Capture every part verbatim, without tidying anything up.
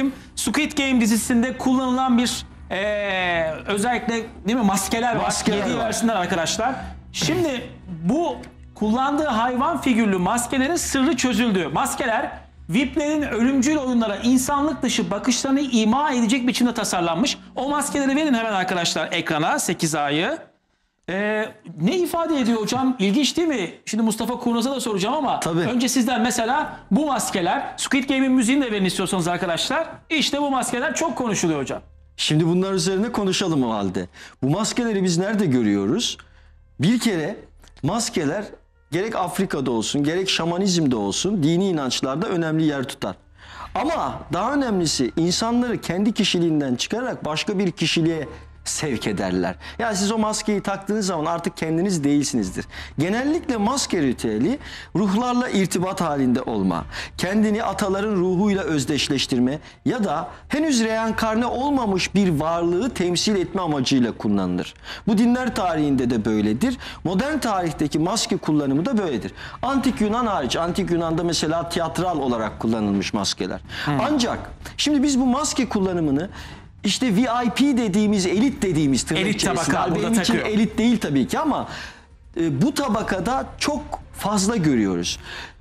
Squid Game dizisinde kullanılan bir ee, özellikle değil mi maskeler var. Maskeler Yediği var. versinler arkadaşlar. Şimdi bu kullandığı hayvan figürlü maskelerin sırrı çözüldü. Maskeler V I P'lerin ölümcül oyunlara insanlık dışı bakışlarını ima edecek biçimde tasarlanmış. O maskeleri verin hemen arkadaşlar ekrana, sekiz A'yı. Ee, ne ifade ediyor hocam? İlginç değil mi? Şimdi Mustafa Kurnaz'a da soracağım ama Tabii. önce sizden mesela bu maskeler, Squid Game'in müziğini de verin istiyorsanız arkadaşlar. İşte bu maskeler çok konuşuluyor hocam. Şimdi bunlar üzerine konuşalım o halde. Bu maskeleri biz nerede görüyoruz? Bir kere maskeler gerek Afrika'da olsun, gerek şamanizmde olsun dini inançlarda önemli yer tutar. Ama daha önemlisi insanları kendi kişiliğinden çıkararak başka bir kişiliğe sevk ederler. Yani siz o maskeyi taktığınız zaman artık kendiniz değilsinizdir. Genellikle maske ritüeli ruhlarla irtibat halinde olma, kendini ataların ruhuyla özdeşleştirme ya da henüz reenkarne olmamış bir varlığı temsil etme amacıyla kullanılır. Bu dinler tarihinde de böyledir. Modern tarihteki maske kullanımı da böyledir. Antik Yunan hariç, Antik Yunan'da mesela tiyatral olarak kullanılmış maskeler. Hmm. Ancak şimdi biz bu maske kullanımını İşte V I P dediğimiz, elit dediğimiz tırnak elit içerisinde. tabaka Benim için takıyor. elit değil tabii ki ama e, bu tabakada çok fazla görüyoruz.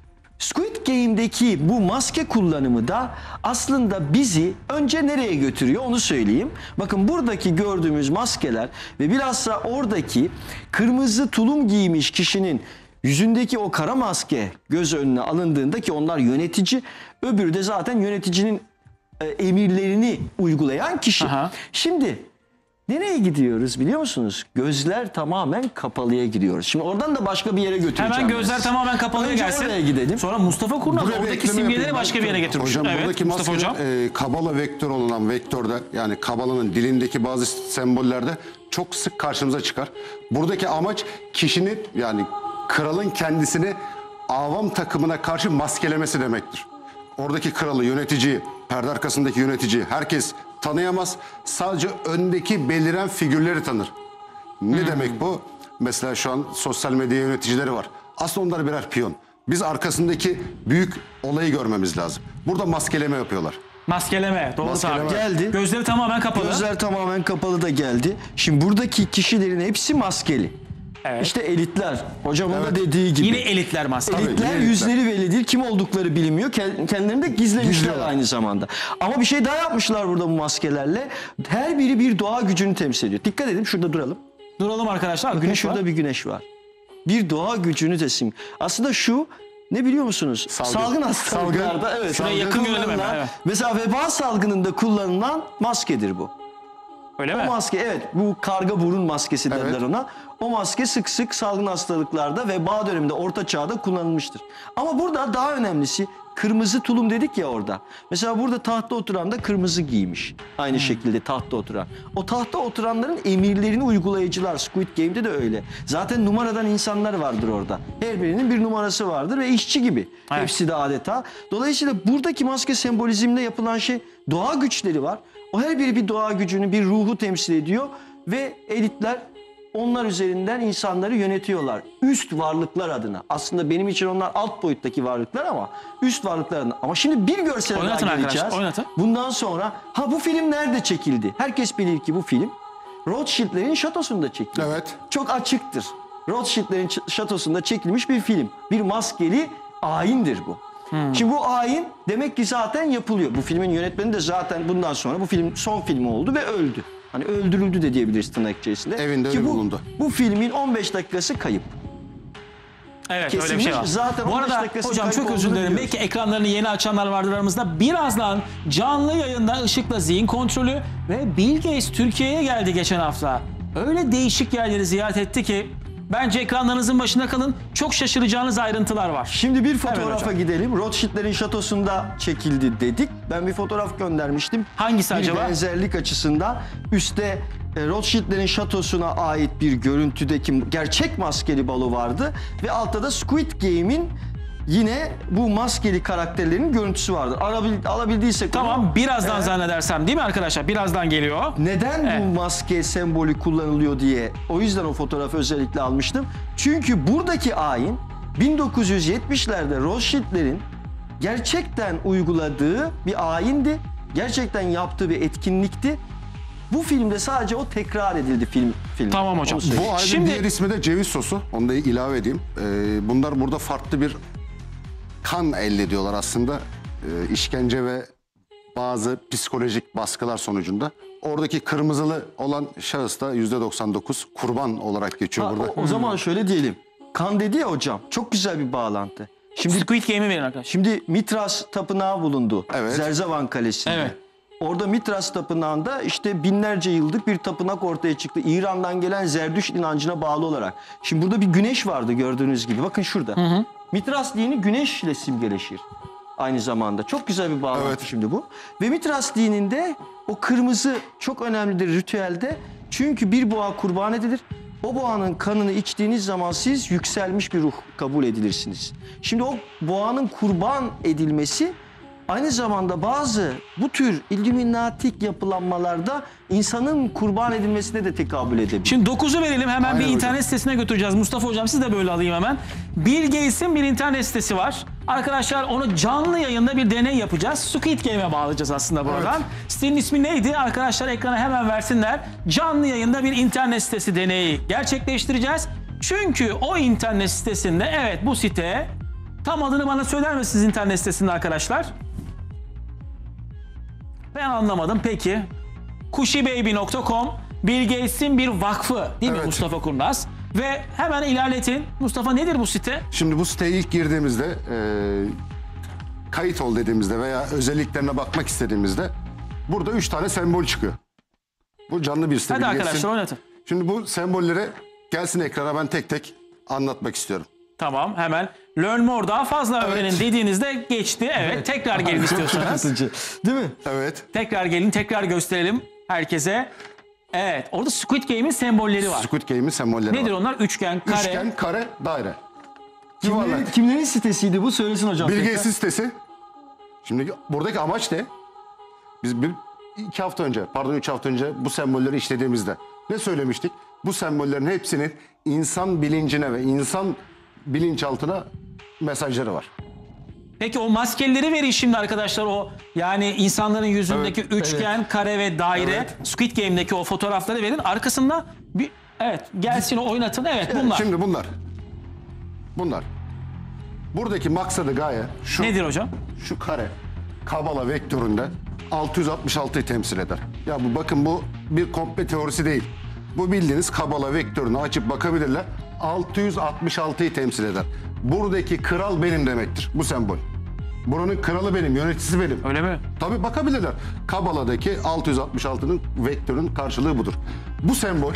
Squid Game'deki bu maske kullanımı da aslında bizi önce nereye götürüyor onu söyleyeyim. Bakın buradaki gördüğümüz maskeler ve bilhassa oradaki kırmızı tulum giymiş kişinin yüzündeki o kara maske göz önüne alındığında ki onlar yönetici, öbürü de zaten yöneticinin emirlerini uygulayan kişi. Aha. Şimdi nereye gidiyoruz biliyor musunuz? Gözler tamamen kapalıya gidiyoruz. Şimdi oradan da başka bir yere götüreceğim. Hemen gözler ben. tamamen kapalıya Önce gelsin. oraya gidelim. Sonra Mustafa Kurnaz Buraya bir oradaki ekleme simgeleri yapayım. başka bir yere getirmiş. Hocam Evet, buradaki Mustafa maskeler hocam. e, Kabala vektör olan vektörde yani Kabala'nın dilindeki bazı sembollerde çok sık karşımıza çıkar. Buradaki amaç kişinin yani kralın kendisini avam takımına karşı maskelemesi demektir. Oradaki kralı, yöneticiyi, perde arkasındaki yöneticiyi herkes tanıyamaz. Sadece öndeki beliren figürleri tanır. Ne hmm. demek bu? Mesela şu an sosyal medya yöneticileri var. Aslında onlar birer piyon. Biz arkasındaki büyük olayı görmemiz lazım. Burada maskeleme yapıyorlar. Maskeleme. Doğru Maskeleme. abi. Geldi. Gözleri tamamen kapalı. Gözler tamamen kapalı da geldi. Şimdi buradaki kişilerin hepsi maskeli. Evet. İşte elitler. Hocamın Evet. da dediği gibi. Yine elitler maske. Tabii. Elitler Tabii, yüzleri bellidir. Kim oldukları bilinmiyor. Kendilerini de gizlemişler Gizliyorlar. aynı zamanda. Ama bir şey daha yapmışlar burada bu maskelerle. Her biri bir doğa gücünü temsil ediyor. Dikkat edin şurada duralım. Duralım arkadaşlar. Bakın Güneş şurada var. bir güneş var. Bir doğa gücünü de sim. Aslında şu ne biliyor musunuz? Salgın. Salgın hastalıklarda. Salgın. Evet. Şuraya salgın yakın görelim hemen, kullanılan- evet. Mesela veba salgınında kullanılan maskedir bu. Öyle O mi? maske evet bu karga burun maskesi derler Evet. ona. O maske sık sık salgın hastalıklarda veba döneminde orta çağda kullanılmıştır. Ama burada daha önemlisi kırmızı tulum dedik ya orada. Mesela burada tahtta oturan da kırmızı giymiş. Aynı Hmm. şekilde tahtta oturan. O tahtta oturanların emirlerini uygulayıcılar. Squid Game'de de öyle. Zaten numaradan insanlar vardır orada. Her birinin bir numarası vardır ve işçi gibi. Evet. Hepsi de adeta. Dolayısıyla buradaki maske sembolizmle yapılan şey doğa güçleri var. O her biri bir doğa gücünü, bir ruhu temsil ediyor ve elitler onlar üzerinden insanları yönetiyorlar. Üst varlıklar adına. Aslında benim için onlar alt boyuttaki varlıklar ama üst varlıklar adına. Ama şimdi bir görsele daha Oynatın arkadaşlar, geleceğiz. oynatın. Bundan sonra ha bu film nerede çekildi? Herkes bilir ki bu film Rothschild'lerin şatosunda çekildi. Evet. Çok açıktır. Rothschild'lerin ç- şatosunda çekilmiş bir film. Bir maskeli ayindir bu. Hmm. Şimdi bu ayin demek ki zaten yapılıyor. Bu filmin yönetmeni de zaten bundan sonra bu film son filmi oldu ve öldü. Hani öldürüldü de diyebiliriz tırnak içerisinde. Evinde Ki ölü bu, bulundu. Bu filmin on beş dakikası kayıp. Evet öyle bir Kesilmiş. şey var. Zaten Bu on beş arada dakikası hocam kayıp çok özür olduğunu dilerim. biliyoruz. Belki ekranlarını yeni açanlar vardır aramızda. Birazdan canlı yayında ışıkla zihin kontrolü ve Bill Gates Türkiye'ye geldi geçen hafta. Öyle değişik yerleri ziyaret etti ki bence ekranlarınızın başında kalın. Çok şaşıracağınız ayrıntılar var. Şimdi bir Evet fotoğrafa hocam. gidelim. Rothschild'lerin şatosunda çekildi dedik. Ben bir fotoğraf göndermiştim. Hangisi bir acaba? benzerlik açısından. Üstte e, Rothschild'lerin şatosuna ait bir görüntüdeki gerçek maskeli balo vardı. Ve altta da Squid Game'in yine bu maskeli karakterlerin görüntüsü vardı. Arabil, alabildiysek Tamam onu- birazdan Evet. zannedersem değil mi arkadaşlar? Birazdan geliyor. Neden Evet. bu maske sembolü kullanılıyor diye o yüzden o fotoğrafı özellikle almıştım. Çünkü buradaki ayin bin dokuz yüz yetmişlerde Rothschild'lerin gerçekten uyguladığı bir ayindi gerçekten yaptığı bir etkinlikti. Bu filmde sadece o tekrar edildi film. film. Tamam hocam. Onu söyleyeyim. Bu ayrı Şimdi- diğer ismi de ceviz sosu. Onu da ilave edeyim. Ee, bunlar burada farklı bir kan elde ediyorlar aslında. Ee, işkence ve bazı psikolojik baskılar sonucunda. Oradaki kırmızılı olan şahıs da yüzde doksan dokuz kurban olarak geçiyor Ha, burada. o, o zaman şöyle diyelim. Kan dedi ya hocam. Çok güzel bir bağlantı. Şimdi Squid Game'i verin arkadaşlar. Şimdi Mitras Tapınağı bulundu. Evet. Zerzevan Kalesi'nde. Evet. Orada Mitras Tapınağı'nda işte binlerce yıllık bir tapınak ortaya çıktı. İran'dan gelen Zerdüşt inancına bağlı olarak. Şimdi burada bir güneş vardı gördüğünüz gibi. Bakın şurada. Mitras dini güneşle simgeleşir. Aynı zamanda. Çok güzel bir bağlantı Evet. şimdi bu. Ve Mitras dininde o kırmızı çok önemlidir ritüelde. Çünkü bir boğa kurban edilir. O boğanın kanını içtiğiniz zaman siz yükselmiş bir ruh kabul edilirsiniz. Şimdi o boğanın kurban edilmesi aynı zamanda bazı bu tür illuminatik yapılanmalarda insanın kurban edilmesine de tekabül edebilir. Şimdi dokuzu verelim, hemen Aynen bir hocam. internet sitesine götüreceğiz. Mustafa hocam siz de böyle alayım hemen. Bill Gates'in bir internet sitesi var. Arkadaşlar onu canlı yayında bir deney yapacağız. Squid Game'e bağlayacağız aslında buradan. Evet. Sitenin ismi neydi? Arkadaşlar ekrana hemen versinler. Canlı yayında bir internet sitesi deneyi gerçekleştireceğiz. Çünkü o internet sitesinde, evet bu site, tam adını bana söyler misiniz internet sitesinde arkadaşlar? Ben anlamadım. Peki. Kushibaby nokta com Bill Gates'in bir vakfı değil mi Evet. Mustafa Kurnaz? Ve hemen ilerletin. Mustafa nedir bu site? Şimdi bu siteye ilk girdiğimizde e, kayıt ol dediğimizde veya özelliklerine bakmak istediğimizde burada üç tane sembol çıkıyor. Bu canlı bir site. Hadi Bill arkadaşlar Gates'in. oynatın. Şimdi bu sembolleri gelsin ekrana, ben tek tek anlatmak istiyorum. Tamam, hemen learn more, daha fazla öğrenin dediğinizde geçti. Evet, tekrar gelin istiyorsanız. Yaratıcı, değil mi? Evet. Tekrar gelin, tekrar gösterelim herkese. Evet, orada Squid Game'in sembolleri var. Squid Game'in sembolleri Nedir var. onlar? Üçgen, kare. Üçgen, kare, daire. Kimlerin, Yuvarlak. kimlerin sitesiydi bu? Söylesin hocam. Bill tekrar. Gates'in sitesi. Şimdi buradaki amaç ne? Biz bir, iki hafta önce, pardon üç hafta önce bu sembolleri işlediğimizde ne söylemiştik? Bu sembollerin hepsinin insan bilincine ve insan bilinçaltına mesajları var. Peki o maskeleri verin şimdi arkadaşlar, o yani insanların yüzündeki Evet, üçgen, kare ve daire, Evet. Squid Game'deki o fotoğrafları verin. Arkasında bir, evet, gelsin o oynatın. Evet, bunlar. Şimdi bunlar. Bunlar. Buradaki maksadı gaye şu. Nedir hocam? Şu kare Kabala vektöründe altı yüz altmış altıyı temsil eder. Ya bu bakın, bu bir komple teorisi değil. Bu bildiğiniz Kabala vektörünü açıp bakabilirler. altı yüz altmış altıyı temsil eder. Buradaki kral benim demektir bu sembol. Buranın kralı benim, yöneticisi benim. Öyle mi? Tabii bakabilirler. Kabala'daki altı yüz altmış altının vektörün karşılığı budur. Bu sembol,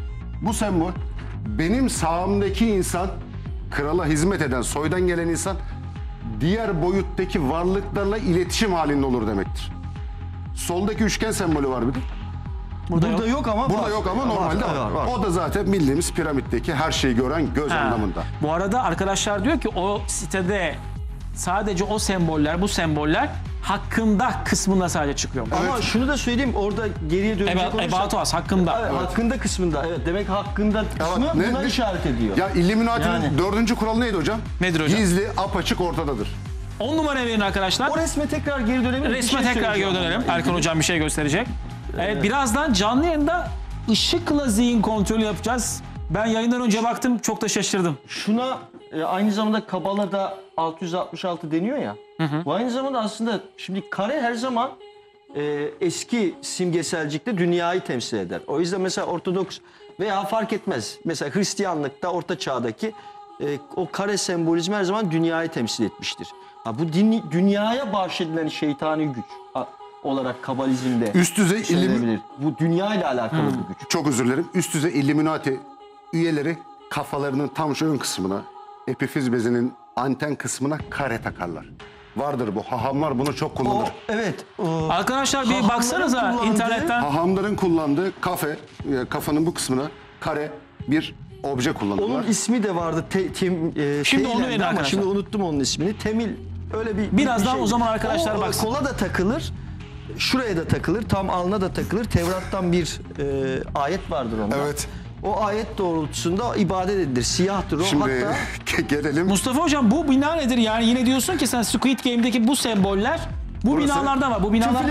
bu sembol benim sağımdaki insan, krala hizmet eden, soydan gelen insan diğer boyuttaki varlıklarla iletişim halinde olur demektir. Soldaki üçgen sembolü var bir de. Burada, Burada yok. yok ama Burada var. yok ama normalde var. var, var. O da zaten bildiğimiz piramitteki her şeyi gören göz Ha. anlamında. Bu arada arkadaşlar diyor ki o sitede sadece o semboller, bu semboller hakkında kısmında sadece çıkıyor. Ama Evet. şunu da söyleyeyim, orada geriye dönecek About, olursak- about us, hakkında. Evet, hakkında kısmında. Evet, demek hakkında kısmı Ama ne- buna ne- işaret ediyor. Ya Illuminati'nin Yani. dördüncü kuralı neydi hocam? Nedir hocam? Gizli, apaçık, ortadadır. on numara verin arkadaşlar. O resme tekrar geri dönelim. Bir Resme şey tekrar söyleyeceğim geri dönelim. onunla Erkan ilgili. hocam bir şey gösterecek. Evet, birazdan canlı yayında ışıkla zihin kontrolü yapacağız. Ben yayından önce baktım, çok da şaşırdım. Şuna e, aynı zamanda Kabala'da altı yüz altmış altı deniyor ya. Bu aynı zamanda aslında şimdi kare her zaman e, eski simgeselcikte dünyayı temsil eder. O yüzden mesela Ortodoks veya fark etmez. Mesela Hristiyanlıkta Orta Çağ'daki e, o kare sembolizmi her zaman dünyayı temsil etmiştir. Ha, bu din, dünyaya bahşedilen şeytani güç a, olarak Kabalizmde Üst düzey illim- söylenebilir. Bu dünya ile alakalı bir güç. Çok özür dilerim. Üst düzey Illuminati üyeleri kafalarının tam şu ön kısmına, epifiz bezinin anten kısmına kare takarlar. Vardır bu. Hahamlar bunu çok O, kullanır. evet. O, Arkadaşlar bir Hahamların baksanıza kullandığı- internetten. Hahamların kullandığı kafe, e, kafanın bu kısmına kare bir obje kullanırlar. Onun ismi de vardı. Te, tem, e, Şimdi onu Teylendi verin ama arkadaşlar. şimdi unuttum onun ismini. Temil öyle bir Birazdan bir o zaman arkadaşlar o, baksın. kola da takılır. Şuraya da takılır. Tam alnına da takılır. Tevrat'tan bir e, ayet vardır onda. Evet. O ayet doğrultusunda ibadet edilir. Siyahtır o. Şimdi Hatta gelelim. Mustafa hocam bu bina nedir? Yani yine diyorsun ki sen Squid Game'deki bu semboller bu Burası binalarda var. Bu binalar Tüflin.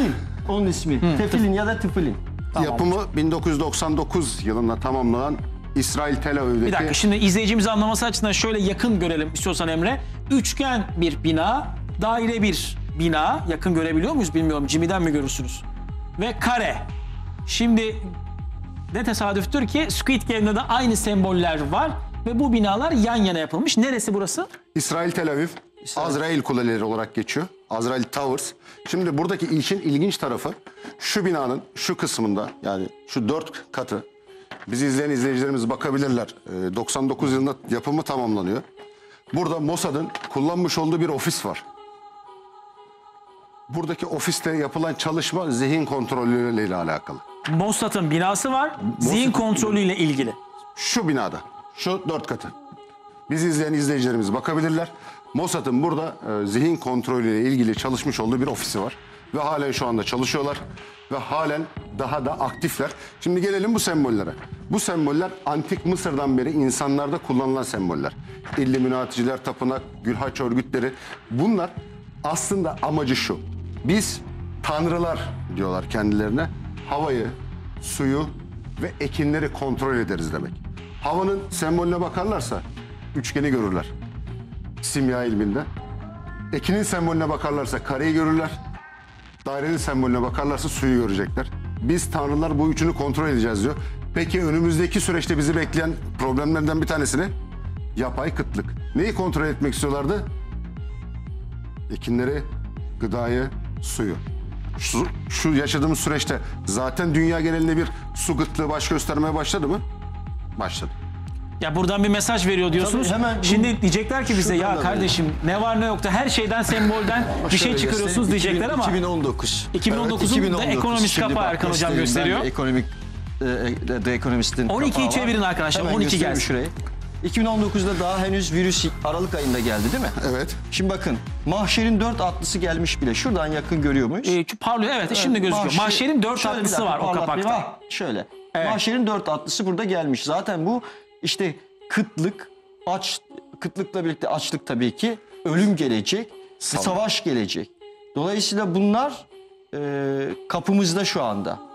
Onun ismi. Tefilin ya da tıfılin. Yapımı bin dokuz yüz doksan dokuz yılında tamamlanan İsrail Tel Aviv'deki... Bir dakika şimdi izleyicimiz anlaması açısından şöyle yakın görelim istiyorsan Emre. Üçgen bir bina, daire bir bina. Yakın görebiliyor muyuz bilmiyorum. Jimmy'den mi görürsünüz? Ve kare. Şimdi ne tesadüftür ki Squid Game'de de aynı semboller var ve bu binalar yan yana yapılmış. Neresi burası? İsrail Tel Aviv, Azrail Kuleleri olarak geçiyor. Azrail Towers. Şimdi buradaki işin ilginç tarafı şu binanın şu kısmında, yani şu dört katı, bizi izleyen izleyicilerimiz bakabilirler. Ee, doksan dokuz yılında yapımı tamamlanıyor. Burada Mossad'ın kullanmış olduğu bir ofis var. Buradaki ofiste yapılan çalışma zihin kontrolüyle ile alakalı. Mossad'ın binası var. Zihin kontrolüyle ilgili. Şu binada, şu dört katı. Bizi izleyen izleyicilerimiz bakabilirler. Mossad'ın burada e, zihin kontrolüyle ilgili çalışmış olduğu bir ofisi var. Ve halen şu anda çalışıyorlar. Ve halen daha da aktifler. Şimdi gelelim bu sembollere. Bu semboller antik Mısır'dan beri insanlarda kullanılan semboller. İlluminaticiler, tapınak, gülhaç örgütleri. Bunlar aslında amacı şu. Biz tanrılar diyorlar kendilerine. Havayı, suyu ve ekinleri kontrol ederiz demek. Havanın sembolüne bakarlarsa üçgeni görürler. Simya ilminde. Ekinin sembolüne bakarlarsa kareyi görürler. Dairenin sembolüne bakarlarsa suyu görecekler. Biz tanrılar bu üçünü kontrol edeceğiz diyor. Peki önümüzdeki süreçte bizi bekleyen problemlerden bir tanesi ne? Yapay kıtlık. Neyi kontrol etmek istiyorlardı? Ekinleri, gıdayı, suyu. Şu, şu yaşadığımız süreçte zaten dünya genelinde bir su kıtlığı baş göstermeye başladı mı? Başladı. Ya buradan bir mesaj veriyor diyorsunuz. Tabii hemen bu- Şimdi diyecekler ki bize Şuradan ya da kardeşim ne var ne yok da her şeyden sembolden bir şey Şöyle çıkarıyorsunuz göstereyim. diyecekler ama iki bin on dokuz. iki bin on dokuzun Evet, da ekonomist Şimdi kapağı bak, Erkan Hocam göstereyim. gösteriyor. Ben de Ekonomik e, The Economist'in on ikiyi kapağı var. çevirin arkadaşlar, Hemen on iki göstereyim gelsin. şurayı. iki bin on dokuzda daha henüz virüs Aralık ayında geldi değil mi? Evet. Şimdi bakın mahşerin dört atlısı gelmiş bile. Şuradan yakın görüyor muyuz? Ee, parlıyor evet, şimdi gözüküyor. Mahşer- Mahşerin dört Şöyle bir atlısı dakika var o parlatmayayım. kapakta. Ah, şöyle. Evet. Mahşerin dört atlısı burada gelmiş. Zaten bu işte kıtlık, aç, kıtlıkla birlikte açlık tabii ki, ölüm gelecek, bir savaş gelecek. Dolayısıyla bunlar e, kapımızda şu anda.